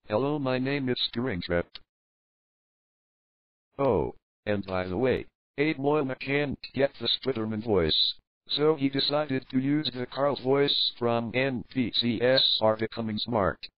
Hello, my name is Speringtrep. Oh, and by the way, Abe Moyle can't get the Spiderman voice, so he decided to use the Carl voice from NPCs Are Becoming Smart.